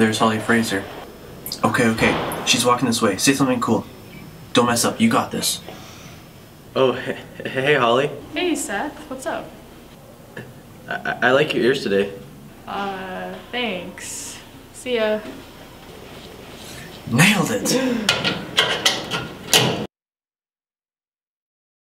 There's Holly Fraser. Okay. She's walking this way. Say something cool. Don't mess up. You got this. Oh, hey, Holly. Hey, Seth. What's up? I like your ears today. Thanks. See ya. Nailed it!